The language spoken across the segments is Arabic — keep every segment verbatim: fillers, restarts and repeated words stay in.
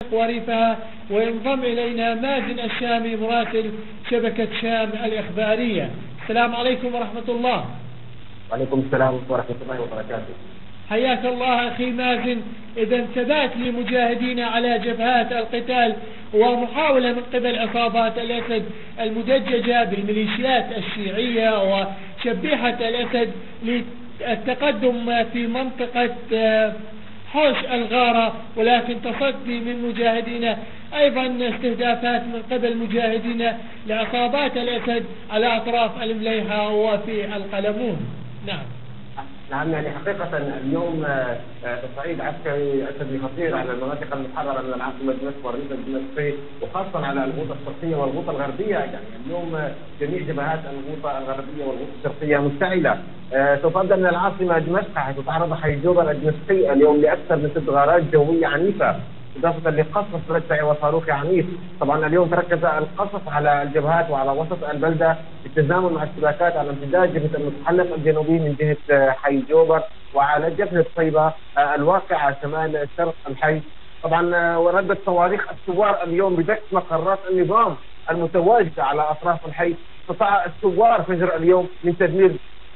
وريفها. وينضم إلينا مازن الشامي مراسل شبكة شام الإخبارية. السلام عليكم ورحمة الله. وعليكم السلام ورحمة الله وبركاته. حياك الله أخي مازن. إذا ثبات لمجاهدين على جبهات القتال ومحاولة من قبل عصابات الأسد المدججة بالميليشيات الشيعية وشبيحة الأسد للتقدم في منطقة حوش الغارة، ولكن تصدي من مجاهدين، أيضا استهدافات من قبل مجاهدين لعصابات الأسد على أطراف المليحة وفي القلمون. نعم نعم يعني حقيقة اليوم تصعيد عسكري أسدي خطير على المناطق المحررة من العاصمة دمشق والريف الدمشقي، وخاصة على الغوطة الشرقية والغوطة الغربية. يعني اليوم جميع جبهات الغوطة الغربية والغوطة الشرقية مشتعلة. سوف أبدأ من العاصمة دمشق، حيث تعرض حي جوبر الدمشقي اليوم لأكثر من ست غارات جوية عنيفة، إضافة لقصف مدفعي وصاروخي عنيف. طبعا اليوم تركز القصف على الجبهات وعلى وسط البلدة بالتزامن مع اشتباكات على امتداد جبهة المتحلق الجنوبي من جهة حي جوبر وعلى جبهة طيبة الواقعة شمال شرق الحي. طبعا وردت صواريخ الثوار اليوم بدك مقرات النظام المتواجدة على أطراف الحي. استطاع الثوار فجر اليوم من تدمير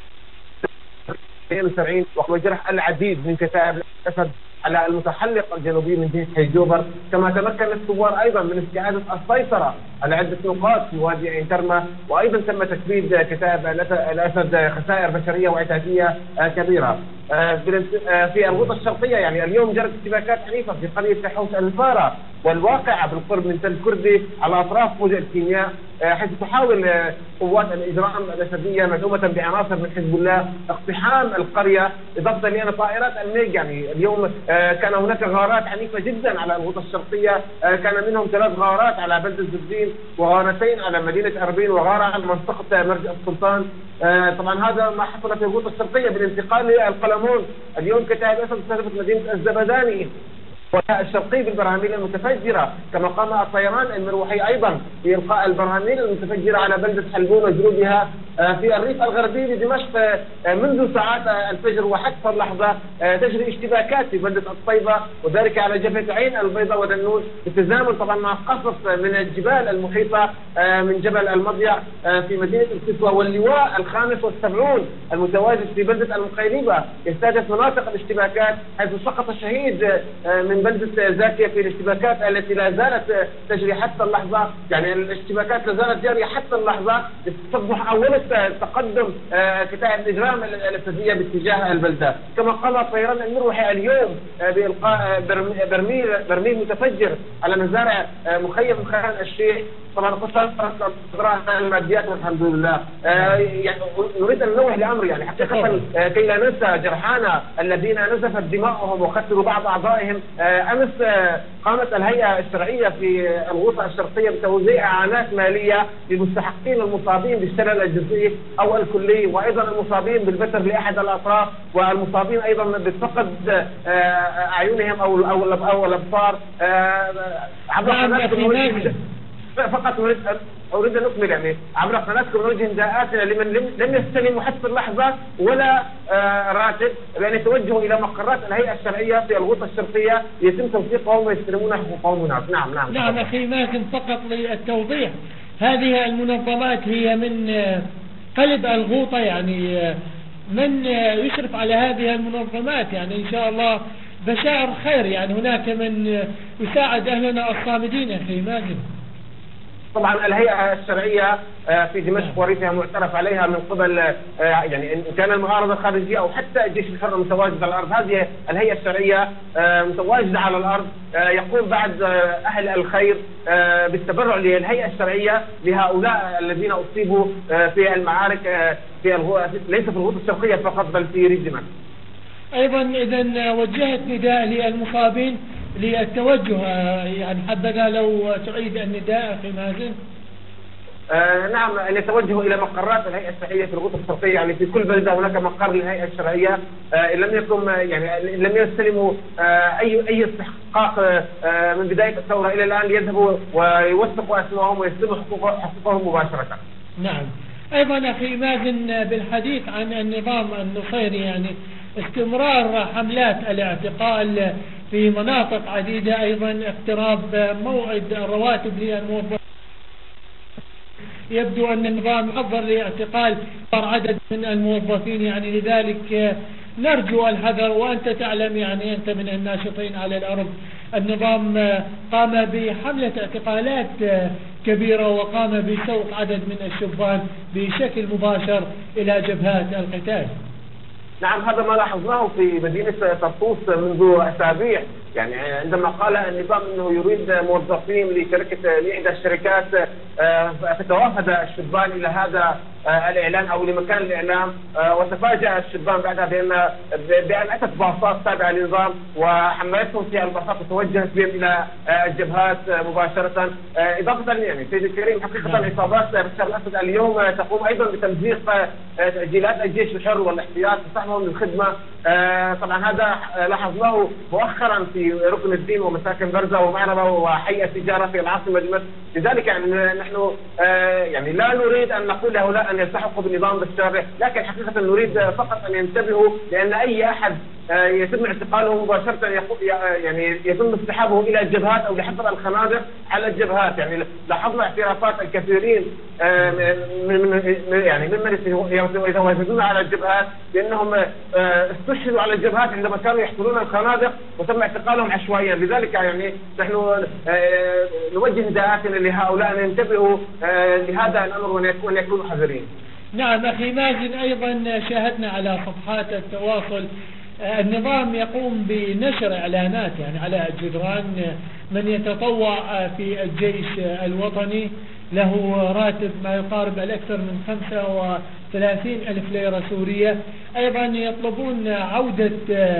اثنين وسبعين وجرح العديد من كتائب الأسد على المتحلق الجنوبي من جهة حي جوبر. كما تمكن الثوار أيضا من استعادة السيطرة على عدة نقاط في وادي عين ترمة، وأيضا تم تكبيد كتائب الأسد خسائر بشرية وعتادية كبيرة. في الغوطة الشرقية يعني اليوم جرت اشتباكات عنيفة في قرية حوش الفارة والواقعة بالقرب من تل كردي على أطراف فوج الكيمياء، حيث تحاول قوات الإجرام الأسدية مدعومة بعناصر من حزب الله اقتحام القرية، إضافة لأن طائرات الميج. يعني اليوم كان هناك غارات عنيفة جدا على الغوطة الشرقية، كان منهم ثلاث غارات على بلدة الزبدين وغارتين على مدينة أربين وغارة على منطقة مرجع السلطان. طبعا هذا ما حصل في الغوطة الشرقية. بالانتقال للقلمون اليوم كتائب الأسد استهدفت مدينة الزبداني والشرقي بالبراميل المتفجرة، كما قام الطيران المروحي أيضا بإلقاء البراميل المتفجرة على بلدة حلبون وجنوبها في الريف الغربي لدمشق. منذ ساعات الفجر وحتى اللحظة تجري اشتباكات في بلدة الطيبة، وذلك على جبهة عين البيضاء ودنون بالتزامن طبعا مع قصف من الجبال المحيطة من جبل المضيع في مدينة الكسوة. واللواء الخامس والسبعون المتواجد في بلدة المقيلبة يستهدف مناطق الاشتباكات، حيث سقط شهيد من بلدة زاكية في الاشتباكات التي لا زالت تجري حتى اللحظة. يعني الاشتباكات لا زالت جارية حتى اللحظة لتصبح محاولة تقدم كتائب الإجرام الأسدية باتجاه البلدة. كما قام الطيران المروحي اليوم بإلقاء برميل برميل متفجر على مزارع مخيم خان الشيخ. طبعا قصة الماديات والحمد لله. يعني نريد أن ننوه لأمر يعني حقيقة كي لا ننسى جرحانا الذين نزفت دماؤهم وخسروا بعض أعضائهم. أمس قامت الهيئة الشرعية في الغوطة الشرقية بتوزيع إعانات مالية للمستحقين المصابين بالشلل الجزئي أو الكلي، وأيضا المصابين بالبتر لأحد الأطراف، والمصابين أيضا بفقد أعينهم أو أو الأبصار. فقط أريد أريد أن أكمل يعني عبر قناتكم نوجه نداءاتنا لمن لم يستلموا حتى اللحظة ولا آه راتب بأن يتوجهوا إلى مقرات الهيئة الشرعية في الغوطة الشرقية يتم توثيقهم ويستلمون حقوقهم هناك. نعم نعم نعم أخي مازن، فقط للتوضيح، هذه المنظمات هي من قلب الغوطة، يعني من يشرف على هذه المنظمات يعني إن شاء الله بشائر خير، يعني هناك من يساعد أهلنا الصامدين أخي مازن. طبعا الهيئة الشرعية في دمشق وريفها معترف عليها من قبل يعني إن كان المعارضة الخارجية أو حتى الجيش الحر المتواجد على الأرض. هذه الهيئة الشرعية متواجدة على الأرض، يقوم بعد أهل الخير بالتبرع للهيئة الشرعية لهؤلاء الذين أصيبوا في المعارك في ليس في الغوطة الشرقية فقط بل في ريف دمشق. أيضا إذا وجهت نداء للمصابين للتوجه، يعني حبذا لو تعيد النداء في مازن. آه نعم، أن يتوجهوا إلى مقرات الهيئة الشرعية في الغوطة الشرقية. يعني في كل بلدة هناك مقر للهيئة الشرعية. آه إن لم يكن يعني إن لم يستلموا آه أي أي استحقاق آه من بداية الثورة إلى الآن ليذهبوا ويوثقوا أسمائهم ويستلموا حقوقهم مباشرة. نعم. أيضا أخي مازن بالحديث عن النظام النصيري، يعني استمرار حملات الاعتقال في مناطق عديدة أيضا اقتراب موعد الرواتب للموظفين. يبدو أن النظام يحضر لاعتقال عدد من الموظفين، يعني لذلك نرجو الحذر. وأنت تعلم، يعني أنت من الناشطين على الأرض، النظام قام بحملة اعتقالات كبيرة وقام بسوق عدد من الشبان بشكل مباشر إلى جبهات القتال. نعم، هذا ما لاحظناه في مدينة طرطوس منذ أسابيع. يعني عندما قال النظام أنه يريد موظفين لشركة لإحدى الشركات فتوافد الشبان إلى هذا الإعلان أو لمكان الإعلام، وتفاجأ الشبان بعدها بأن بأن أتت باصات تابعة للنظام وحملتهم في الباصات وتوجهت بهم إلى الجبهات مباشرة. إضافة يعني سيدي الكريم، حقيقة عصابات بشار الأسد اليوم تقوم أيضا بتمزيق تسجيلات الجيش الحر والاحتياط وسحبهم للخدمة. طبعا هذا لاحظناه مؤخرا في ركن الدين ومساكن برزة ومعربة وحي التجارة في العاصمة دمشق. لذلك يعني نحن يعني لا نريد أن نقول لهؤلاء أن يلتحقوا بالنظام بالشارع، لكن حقيقة نريد فقط أن ينتبهوا، لأن أي أحد يتم اعتقاله مباشرة يعني يتم اسحابه إلى الجبهات أو لحفر الخنادق على الجبهات. يعني لاحظنا اعترافات الكثيرين من يعني ممن يتواجدون على الجبهات بأنهم استشهدوا على الجبهات عندما كانوا يحفرون الخنادق وتم اعتقالهم عشوائيا. لذلك يعني نحن نوجه نداءاتنا لهؤلاء أن ينتبهوا لهذا الأمر وأن يكونوا حذرين. نعم أخي مازن، أيضا شاهدنا على صفحات التواصل النظام يقوم بنشر إعلانات يعني على جدران من يتطوع في الجيش الوطني له راتب ما يقارب الأكثر من خمسة وثلاثين ألف ليرة سورية. أيضا يطلبون عودة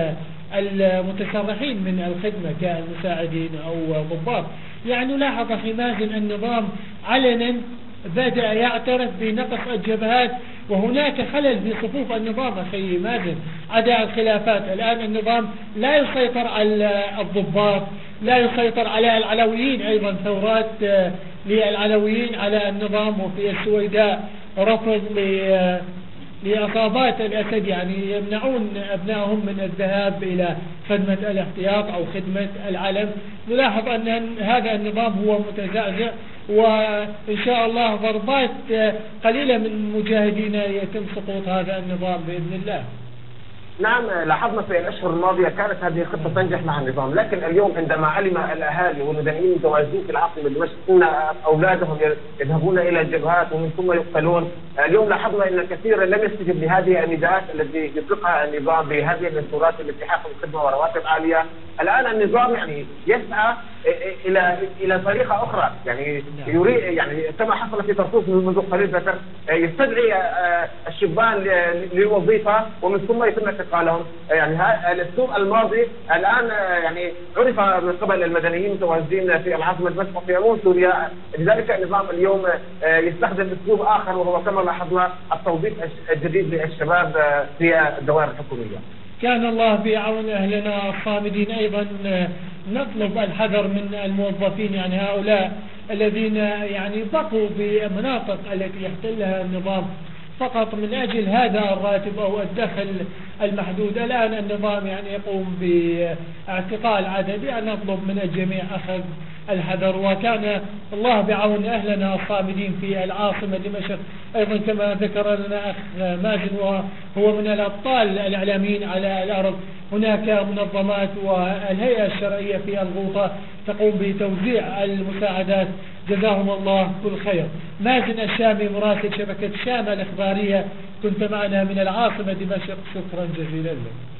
المتسرحين من الخدمة كالمساعدين أو ضباط. يعني لاحظ أخي مازن النظام علنا بدأ يعترف بنقص الجبهات، وهناك خلل في صفوف النظام أخي مازن. عدا الخلافات الآن النظام لا يسيطر على الضباط، لا يسيطر على العلويين. أيضا ثورات للعلويين على النظام، وفي السويداء رفض لعصابات الأسد، يعني يمنعون أبنائهم من الذهاب إلى خدمة الاحتياط أو خدمة العلم. نلاحظ أن هذا النظام هو متزعزع، وإن شاء الله ضربات قليلة من مجاهدينا يتم سقوط هذا النظام بإذن الله. نعم، لاحظنا في الأشهر الماضية كانت هذه الخطة تنجح مع النظام، لكن اليوم عندما علم الأهالي والمدنيين المتواجدين في العاصمة دمشق أن أولادهم يذهبون إلى الجبهات ومن ثم يقتلون، اليوم لاحظنا أن كثيرا لم يستجب لهذه النداءات التي يطلقها النظام بهذه المنشورات الالتحاق بالخدمة ورواتب عالية. الآن النظام يعني يسعى إلى إلى طريقة أخرى، يعني يريد يعني كما حصل في طرطوس منذ قليل ذكر يستدعي الشبان للوظيفة ومن ثم يتم اعتقالهم. يعني الأسلوب الماضي الآن يعني عرف من قبل المدنيين المتواجدين في العاصمة دمشق وفي عموم سوريا. لذلك النظام اليوم يستخدم أسلوب آخر، وهو كما لاحظنا التوظيف الجديد للشباب في الدوائر الحكومية. كان الله في عون أهلنا الصامدين. أيضا نطلب الحذر من الموظفين، يعني هؤلاء الذين يعني بقوا في مناطق التي يحتلها النظام فقط من أجل هذا الراتب أو الدخل المحدود. الآن النظام يعني يقوم باعتقال عددي. يعني نطلب من الجميع أخذ الحذر، وكان الله بعون أهلنا الصامدين في العاصمة دمشق. أيضا كما ذكر لنا أخ مازن وهو من الأبطال الإعلاميين على الأرض، هناك منظمات والهيئة الشرعية في الغوطة تقوم بتوزيع المساعدات، جزاهم الله كل خير. مازن الشامي مراسل شبكة شام الإخبارية، كنت معنا من العاصمة دمشق، شكرا جزيلا لك.